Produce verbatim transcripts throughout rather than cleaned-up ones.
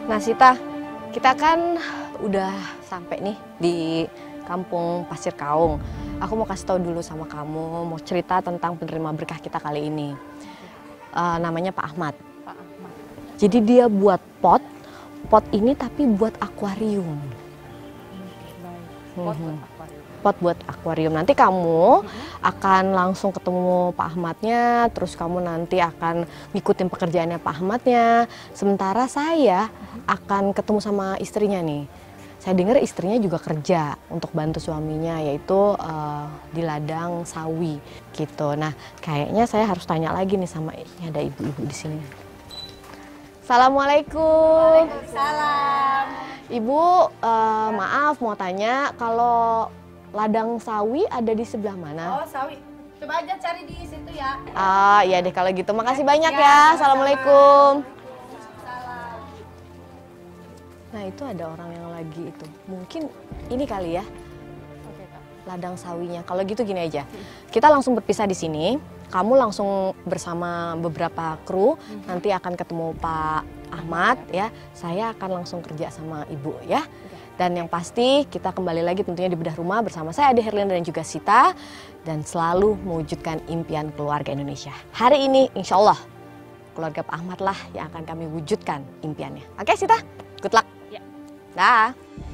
Nah Sita, kita kan udah sampai nih di Kampung Pasir Kaung. Aku mau kasih tahu dulu sama kamu, mau cerita tentang penerima berkah kita kali ini. Uh, namanya Pak Ahmad. Pak Ahmad. Jadi dia buat pot, pot ini tapi buat akuarium. Baik. Pot buat akuarium. Pot buat akuarium. Nanti kamu akan langsung ketemu Pak Ahmadnya, terus kamu nanti akan ngikutin pekerjaannya Pak Ahmadnya. Sementara saya akan ketemu sama istrinya nih. Saya dengar istrinya juga kerja untuk bantu suaminya, yaitu uh, di ladang sawi gitu. Nah, kayaknya saya harus tanya lagi nih sama ini ada ibu-ibu di sini. Assalamualaikum. Waalaikumsalam. Ibu, uh, maaf mau tanya, kalau ladang sawi ada di sebelah mana? Oh, sawi. Coba aja cari di situ ya. Ah, iya deh kalau gitu. Makasih banyak Ya, ya. sama-sama. Assalamualaikum. Salam. Nah, itu ada orang yang lagi itu. Mungkin ini kali ya. Oke, Kak. Ladang sawinya. Kalau gitu gini aja. Kita langsung berpisah di sini. Kamu langsung bersama beberapa kru. Hmm. Nanti akan ketemu Pak Ahmad ya. Saya akan langsung kerja sama Ibu ya. Dan yang pasti kita kembali lagi tentunya di Bedah Rumah bersama saya Ade Herlina dan juga Sita. Dan selalu mewujudkan impian keluarga Indonesia. Hari ini insya Allah keluarga Pak Ahmad lah yang akan kami wujudkan impiannya. Oke Sita, good luck. Ya. Dah.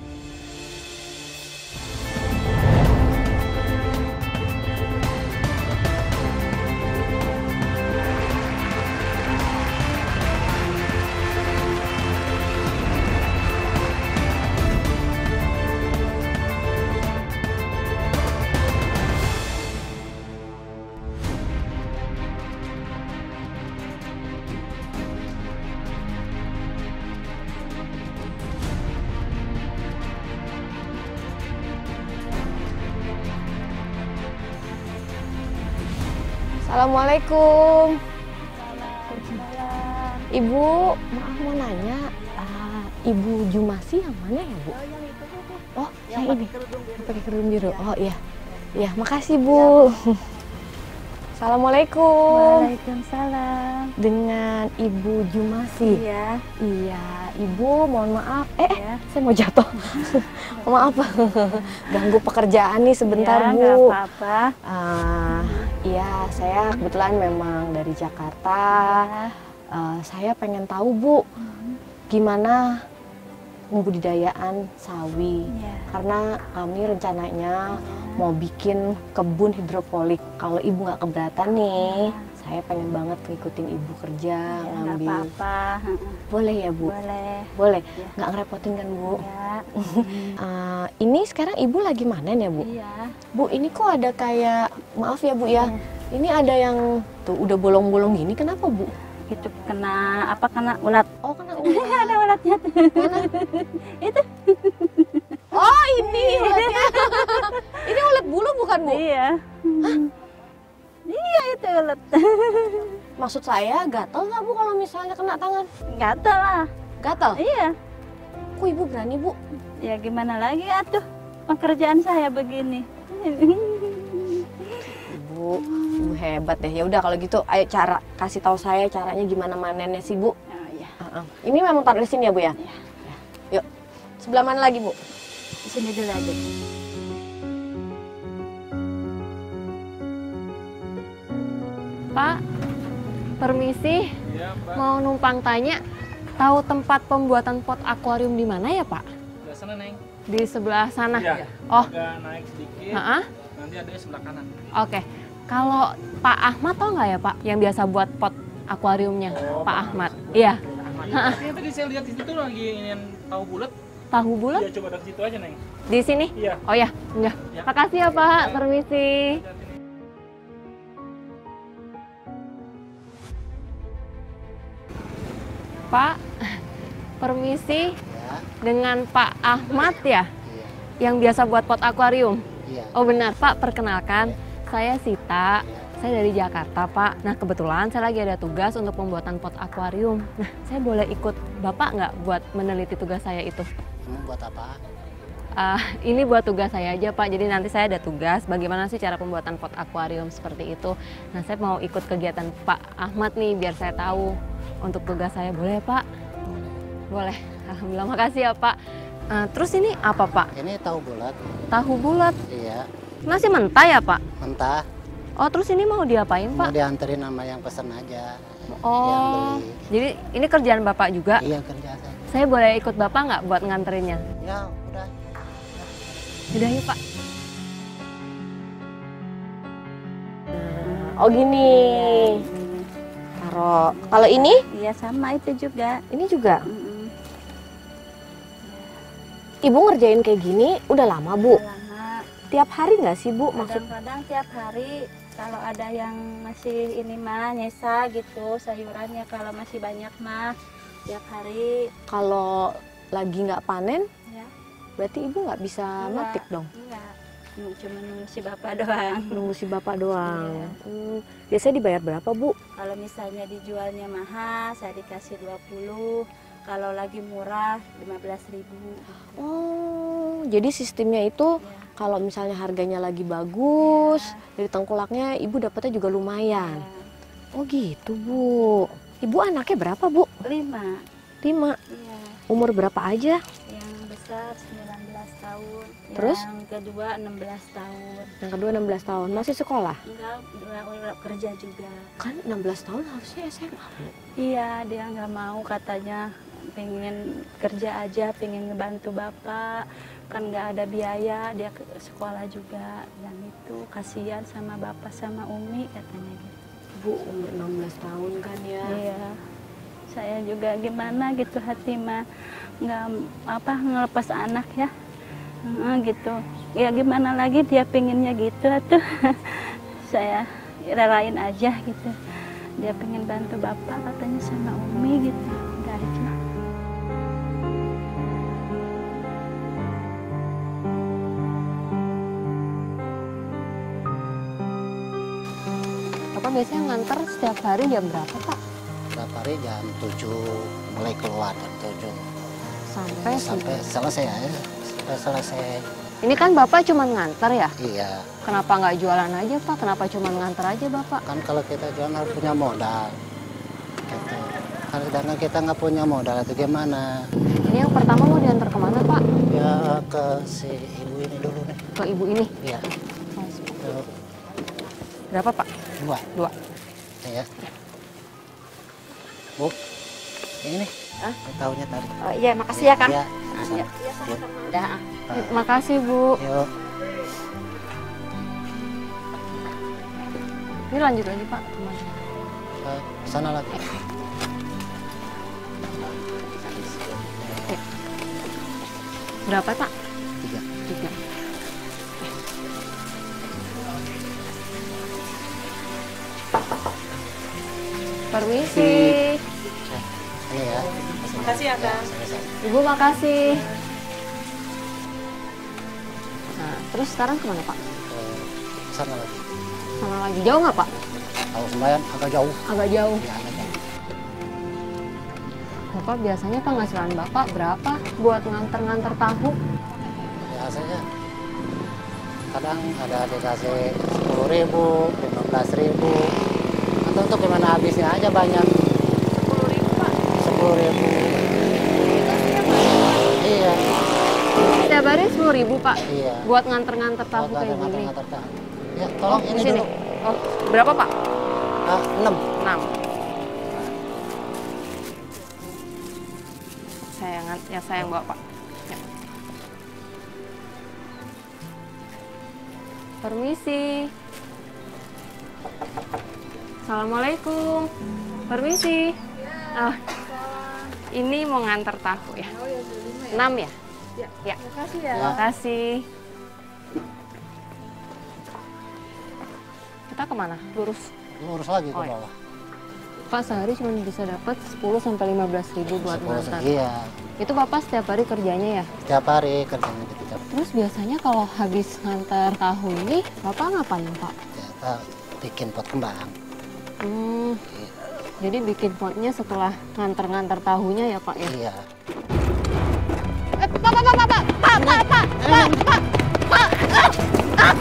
Assalamualaikum. Ibu, maaf mau nanya, uh, Ibu Jumasi yang mana ya Bu? Oh, yang itu tuh. Oh, Yang yang ini. pakai kerudung biru. Pakai kerudung biru. Oh iya, iya. Makasih Bu. Assalamualaikum. Waalaikumsalam. Dengan Ibu Jumasi. Iya. Iya, Ibu. Mohon maaf. Eh, eh, Ya. saya mau jatuh. Maaf, ganggu pekerjaan nih sebentar Ya, Bu. nggak apa-apa. Uh, iya, saya kebetulan memang dari Jakarta. Ya. Uh, saya pengen tahu Bu, gimana pembudidayaan sawi. Ya. Karena kami rencananya mau bikin kebun hidroponik. Kalau Ibu nggak keberatan nih, saya pengen banget ngikutin Ibu kerja, Ya, nggak ngambil. apa-apa. Boleh ya Bu? Boleh. Boleh. Ya. Nggak ngerepotin kan Bu? Ya. Uh, ini sekarang Ibu lagi manen ya Bu? Iya. Bu, ini kok ada kayak, maaf ya Bu ya, Ya. ini ada yang tuh udah bolong-bolong gini, kenapa Bu? Itu kena apa? Kena ulat. Oh, kena ulat. Ada ulatnya. Mana? Itu. Oh, ini ulatnya. Ini ulat bulu bukan Bu? Iya. Iya itu ulat. Maksud saya gatel nggak Bu kalau misalnya kena tangan? Gatel lah. Gatel? Iya. Kok Ibu berani Bu? Ya gimana lagi atuh. Pekerjaan saya begini. Ibu, Ibu hebat deh. Ya udah kalau gitu, ayo cara kasih tahu saya caranya gimana manennya sih Bu. Oh iya. Uh-uh. Ini memang taruh di sini ya Bu ya? Iya. Yuk, sebelah mana lagi Bu? Di sini dulu aja. Pak, permisi, Iya, Pak. mau numpang tanya, tahu tempat pembuatan pot akuarium di mana ya Pak? Sebelah sana, Neng. Di sebelah sana. Iya. Oh, Agak naik sedikit. heeh. Nanti ada sebelah kanan. Oke. Kalau Pak Ahmad tahu nggak ya Pak, yang biasa buat pot akuariumnya, Oh, Pak Ahmad? Iya. Ahmad. Ini tadi saya lihat di situ lagi ingin tahu bulat. Tahu bulat Iya, coba dari situ aja, Neng. di sini? Iya. Oh ya, enggak. Ya. Makasih ya Pak, permisi. Pak, permisi. Dengan Pak Ahmad ya? Yang biasa buat pot akuarium? Iya. Oh benar, Pak, perkenalkan. Saya Sita, saya dari Jakarta, Pak. Nah, kebetulan saya lagi ada tugas untuk pembuatan pot akuarium. Nah, saya boleh ikut Bapak nggak buat meneliti tugas saya itu? Emang buat apa? Ah, ini buat tugas saya aja Pak, jadi nanti saya ada tugas bagaimana sih cara pembuatan pot akuarium seperti itu. Nah, saya mau ikut kegiatan Pak Ahmad nih biar saya tahu untuk tugas saya, boleh Pak? Boleh. Alhamdulillah, makasih ya Pak. Uh, terus ini apa Pak? Ini tahu bulat. Tahu bulat. Iya. Nasi mentah ya Pak? Mentah. Oh, terus ini mau diapain Mau Pak? dianterin sama yang pesan aja. Oh, Yang beli. jadi ini kerjaan Bapak juga? Iya, kerja saya. Saya boleh ikut Bapak nggak buat nganterinnya? Ya, udah. Udah yuk Pak. Oh gini. Taruh. Kalau ini? Iya sama itu juga. Ini juga. Mm-mm. Ibu ngerjain kayak gini udah lama Bu? Lama. Tiap hari nggak sih Bu? Maksud Kadang-kadang tiap hari kalau ada yang masih ini mah nyesa gitu sayurannya, kalau masih banyak mah tiap hari. kalau lagi nggak panen, Ya. berarti Ibu nggak bisa Enggak. metik dong? Enggak. Cuma nunggu si bapak doang. Nunggu si Bapak doang. Iya. Hmm, biasanya dibayar berapa Bu? Kalau misalnya dijualnya mahal, saya dikasih dua puluh. Kalau lagi murah, lima belas ribu. Oh, jadi sistemnya itu Ya. kalau misalnya harganya lagi bagus, dari tengkulaknya Ibu dapatnya juga lumayan. Oh gitu Bu. Ibu anaknya berapa Bu? Lima. Lima. Iya. Umur berapa aja? Yang besar sembilan belas tahun. Terus? Yang kedua enam belas tahun. Yang kedua enam belas tahun. Masih sekolah? Enggak, dua orang kerja juga. Kan enam belas tahun harusnya S M A Bu. Iya, dia nggak mau katanya, pengen kerja aja, pengen ngebantu bapak, kan nggak ada biaya, dia ke sekolah juga, dan itu kasihan sama bapak sama umi katanya gitu. Bu umur enam belas tahun kan ya? Iya, saya juga gimana gitu hati mah nggak apa ngelepas anak ya, Heeh, gitu. Ya gimana lagi dia pengennya gitu tuh, saya relain aja gitu. Dia pengen bantu bapak katanya sama umi gitu, udah aja. Bapak biasanya nganter setiap hari jam berapa Pak? Setiap hari jam tujuh mulai keluar jam tujuh. Sampai Sampai selesai ya. Sampai selesai. Ini kan Bapak cuma nganter ya? Iya. Kenapa nggak jualan aja Pak? Kenapa cuma nganter aja Bapak? Kan kalau kita jualan harus punya modal. Gitu. Karena kita nggak punya modal itu gimana? Ini yang pertama mau diantar kemana Pak? Ya ke si ibu ini dulu nih. Ke ibu ini. Iya. Tuh, Berapa Pak? dua. Dua. Ya. Bu, ini Hah? tahunya tadi. Oh iya, makasih ya Kang. Iya. Iya, Dah. Makasih Bu. Yuk. Ini lanjut lagi Pak. Kemana? Ke sana lagi. Berapa Pak? Tiga. Tiga. Permisi. Ini ya. Makasih ya Kang. Ibu makasih. Nah, terus sekarang kemana Pak? Ke sana lagi. Sana lagi. Jauh nggak Pak? Tahu sembayan agak jauh. Agak jauh. Ya, agak jauh. Bapak biasanya penghasilan Bapak berapa buat nganter-nganter tahu? Biasanya kadang ada dikasih sepuluh ribu, lima belas ribu. Atau untuk gimana habisnya aja banyak. sepuluh ribu Pak. Sepuluh ribu. Iya. Setiap hari sepuluh ribu Pak? Iya. Buat nganter-nganter tahu Kalau kayak nganter- gini? nganter tahu. Ya, tolong Di ini sini. dulu. Oh, berapa Pak? Ah, enam. enam. Saya yang, ya saya yang bawa Pak. Ya. Permisi. Assalamualaikum. Permisi. Ah, ini mau nganter tahu ya? enam ya? Ya. Makasih ya. Terima kasih. Kita kemana? Lurus. Lurus lagi ke Oh, iya. bawah. Pak sehari cuma bisa dapat sepuluh sampai lima belas ribu buat Sepuluh, ngantar. Iya. Itu Bapak setiap hari kerjanya ya? Setiap hari kerjanya gitu. Tiap, Terus biasanya kalau habis ngantar tahu ini, Bapak ngapain Pak? ya, kita bikin pot kembang. Hmm, Iya. jadi bikin potnya setelah ngantar-ngantar tahunya ya Pak ya? Iya. Eh, Pak, Pak, Pak, Pak, Pak, Pak, Pak, Pak, Pak, Pak, Pak, ah, ah.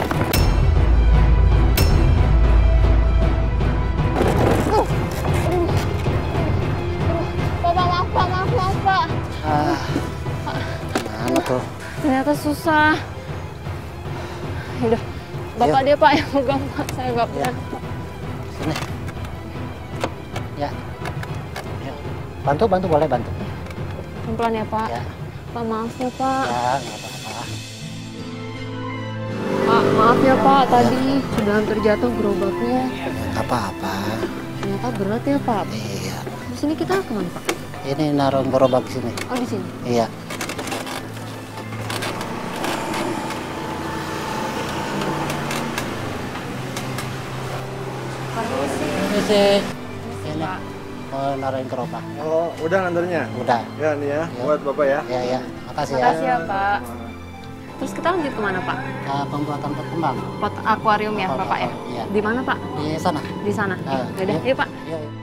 Uh, aduh, aduh, Pak, Pak, maaf, Pak, maaf, maaf, Pak. Ah, mana tuh? Ternyata susah. Udah, Bapak Ayo. dia Pak yang pegang Pak, saya nggak Ya. pernah. Sini. Ya. Ya. Bantu, bantu boleh bantu. Pelan-pelan ya Pak. Ya. Pak maaf ya Pak. Ya, nggak apa-apa. Pak maaf ya Pak, tadi sudah hampir jatuh gerobaknya. Nggak apa-apa. Ternyata berat ya Pak. Iya. Di sini kita kemana Pak? Ini naruh gerobak sini. Oh di sini. Iya. Permisi. Ini mau naruhin gerobak. Oh, udah nganternya? Udah. Ya nih ya, Ya. buat Bapak ya. Ya, ya. Makasih ya. Makasih ya Pak. Terus kita lanjut kemana Pak? Nah, pembuatan pot kembang. Pot akuarium ya Pot Bapak ya? akuarium, iya. Di mana Pak? Di sana. Di sana. Ah, Ya udah, iya. yuk Pak. Iya, iya.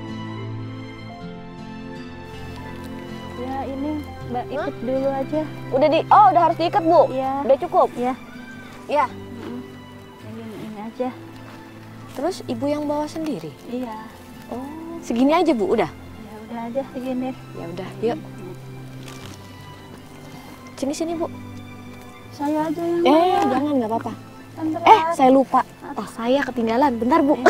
Ya ini Mbak ikut dulu aja. Udah di, oh udah harus diikat Bu? Iya. Udah cukup? Ya. Iya. Ini, ini aja. Terus ibu yang bawa sendiri? Iya. Oh, segini aja Bu, udah? Ya udah aja segini. Ya udah, yuk. Sini sini Bu. Saya aja yang Eh, bawa. jangan nggak apa-apa. Kan berat. Eh, saya lupa. Tas saya ketinggalan. Bentar Bu.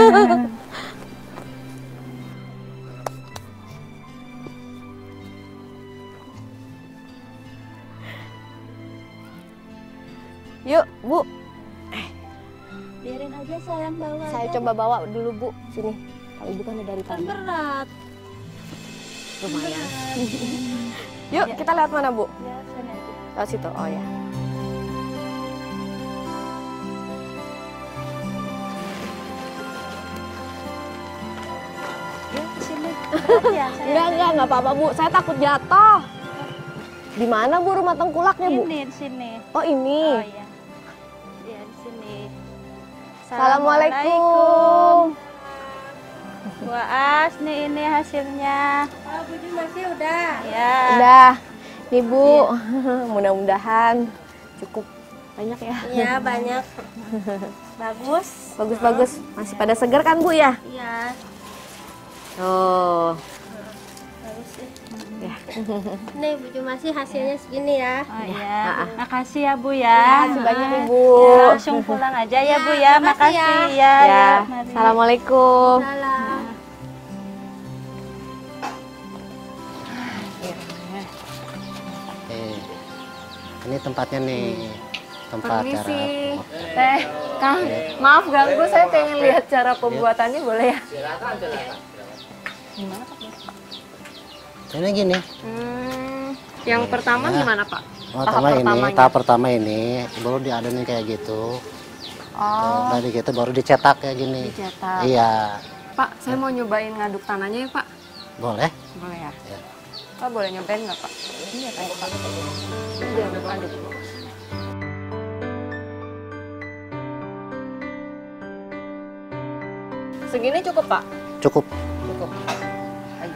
Yuk Bu, Biarin aja saya yang bawa. saya aja. coba bawa dulu Bu. Sini. Kalau ibu kan udah dari Kan tadi. berat. Lumayan. Yuk, kita lewat mana Bu? Ya sana aja. Lewat situ. Oh ya. Ya kesini. Berat ya saya. Enggak, enggak, enggak apa-apa Bu. Saya takut jatuh. Di mana Bu rumah tengkulaknya Bu? Ini di sini. Oh ini. Oh iya. Iya di sini. Assalamualaikum. Bu As, nih ini hasilnya. Oh, Bu masih udah. Ya. Udah. Nih Bu, mudah-mudahan cukup banyak ya. Iya banyak. Bagus. Bagus-bagus. Masih pada segar kan Bu ya? Iya. Tuh. Bagus sih. Ya. Nih Bu Jumasi hasilnya segini ya. Oh iya. Ah, ah. Makasih ya Bu ya. Makasih banyak Ibu. Ya, langsung pulang aja ya, Bu ya. makasih Makasih ya. ya. Ya. mari. Assalamualaikum. Salam. Eh, ini tempatnya nih. Tempat cara. Permisi. Teh, Kang, maaf ganggu, saya pengen lihat cara pembuatannya boleh ya? Ini gini. Hmm, yang pertama Ya. gimana Pak? Pertama ini, pertamanya. tahap pertama ini baru diadonin kayak gitu. Oh, Dari gitu baru dicetak kayak gini. dicetak. Iya, Pak, saya mau nyobain ngaduk tanahnya ya Pak. boleh. Boleh ya? Ya. Pak boleh nyobain nggak Pak? Iya Pak. Pak. Ini aduk-aduk. Segini cukup Pak? Cukup. Cukup. Ayo.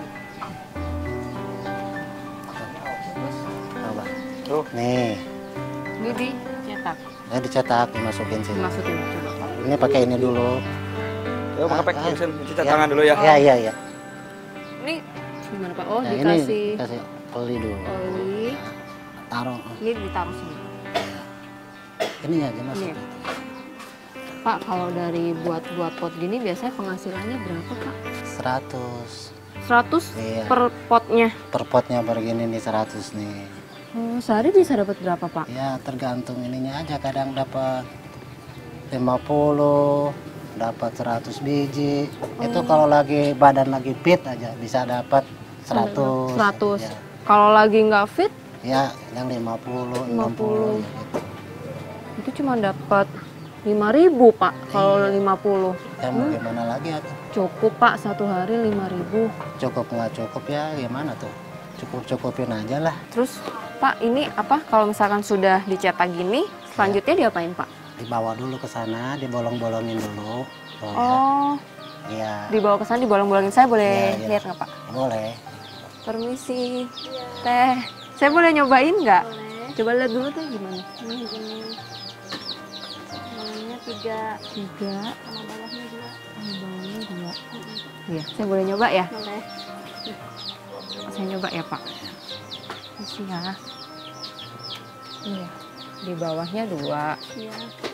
Coba. Tuh. Nih, Ini dicetak. ya dicetak, dimasukin sini. Dimasukin coba Pak. Ini pakai ini dulu. Yuk, pakai Ah, pakai mesin cuci ya. tangan dulu ya. Iya, iya, iya. Ini gimana Pak? Oh, Nah, dikasih ini kasih oli dulu. oli. Taruh. Ini ditaruh sini. Ini aja masuk. Ini. Pak, kalau dari buat-buat pot gini biasanya penghasilannya berapa Pak? seratus. seratus Iya. per potnya. Per potnya begini nih seratus nih. Oh, sehari bisa dapat berapa Pak? Ya tergantung ininya aja, kadang dapat lima puluh, dapat seratus biji. Itu kalau lagi badan lagi fit aja bisa dapat seratus. seratus. Ya, Kalau lagi nggak fit, ya yang lima puluh, lima enam puluh puluh. gitu. itu cuma dapat lima ribu Pak. Kalau lima puluh. Ya mau gimana lagi ya? Cukup Pak, satu hari lima ribu. Cukup nggak cukup ya gimana tuh? Cukup-cukupin aja lah. Terus Pak, ini apa kalau misalkan sudah dicetak gini, selanjutnya diapain Pak? Dibawa dulu ke sana, dibolong-bolongin dulu. Boleh. Oh, Iya, dibawa ke sana, dibolong-bolongin. Saya boleh Iya, iya. lihat nggak Pak? boleh. Permisi, Teh. Saya boleh nyobain nggak? Boleh. Coba lihat dulu Teh gimana. Ini gini. Bawahnya tiga, Tiga, sama bawahnya dua. sama bawahnya dua. Iya, saya boleh nyoba ya? Boleh. Saya nyoba ya Pak. Isi ya. Ini ya. Di bawahnya dua. Iya.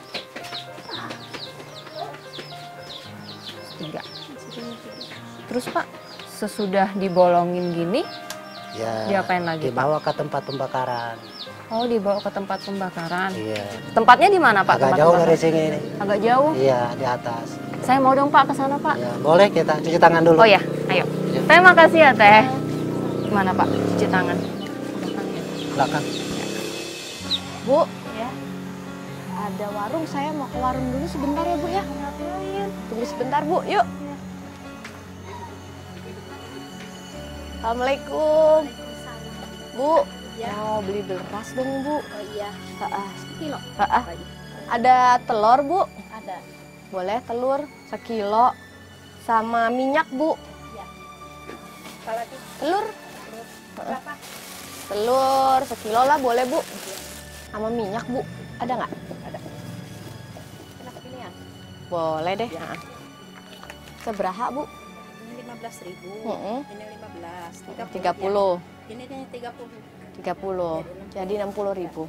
Tiga. Terus Pak, sesudah dibolongin gini, Ya, diapain lagi, Pak? dibawa ke tempat pembakaran. Oh, dibawa ke tempat pembakaran. Iya. Tempatnya di mana Pak? Agak tempat jauh pembakaran? dari sini. Agak jauh. Iya, di atas. Saya mau dong Pak ke sana Pak. Ya, boleh kita cuci tangan dulu. Oh ya, ayo. Ya. Terima kasih ya Teh. Gimana Pak? Cuci tangan. Belakang ya. Belakang. Bu, Ya. ada warung, saya mau ke warung dulu sebentar ya Bu ya. Tunggu sebentar Bu, yuk. Assalamualaikum. Bu, mau beli beras dong Bu. Oh iya. Ah, Kilo. ah. Ada telur Bu? Ada. Boleh telur sekilo. Sama minyak Bu. Kalau itu Telur? berapa? Telur sekilo lah boleh Bu. Sama minyak Bu, ada nggak? Ada. Kenapa ini ya? Boleh deh. Nah. Seberapa Bu? Ini lima belas ribu. Mm-mm. Ini lima belas. tiga puluh. Ya. Ini nih tiga puluh. tiga puluh. Jadi enam puluh ribu.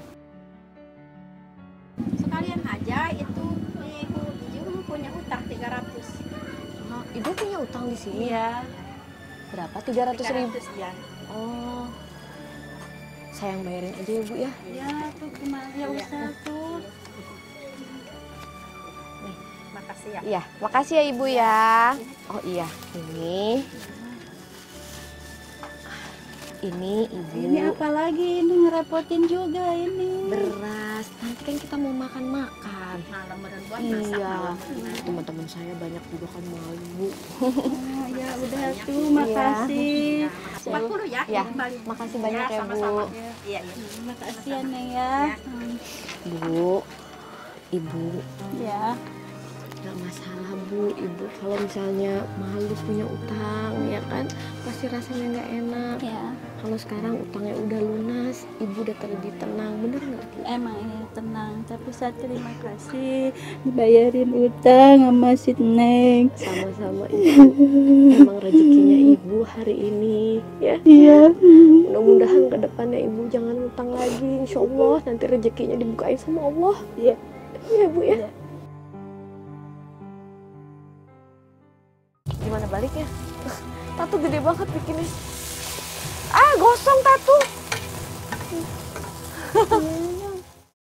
Sekalian aja itu ibu Ibu punya utang tiga ratus. Oh, Ibu punya utang di sini? Iya. Berapa? tiga ratus ribu. Ya. Oh. Saya yang bayarin aja ya Bu ya. Ya, tuh gimana ya usah tuh. Makasih ya. Iya, makasih ya Ibu ya. Oh iya, ini. Ini Ibu. Ini apa lagi? Ini ngerepotin juga ini. Beras. Nanti kan kita mau makan-makan. Malam buat Iya. Teman-teman saya banyak juga kan mau Bu. Oh, ya udah tuh, makasih. empat puluh ya. Ya, kembali. makasih banyak ya, Bu. sama-sama. Iya, iya. Makasih ya Neng ya. Bu, Ibu, Ya. nggak masalah Bu. Ibu kalau misalnya malu punya utang, ya kan, pasti rasanya nggak enak. Ya. Kalau sekarang utangnya udah lunas, Ibu udah terlebih tenang, bener nggak Bu? Emang ini tenang, tapi saya terima kasih dibayarin utang sama si Neng. Sama-sama Ibu. Emang rezekinya Ibu hari ini, ya. Iya. Mudah-mudahan ke depannya Ibu jangan utang lagi, insya Allah nanti rezekinya dibukain sama Allah. Iya. Iya Bu ya. Iya. Gimana baliknya? Tatu gede banget bikinnya. Ah, gosong Tatu.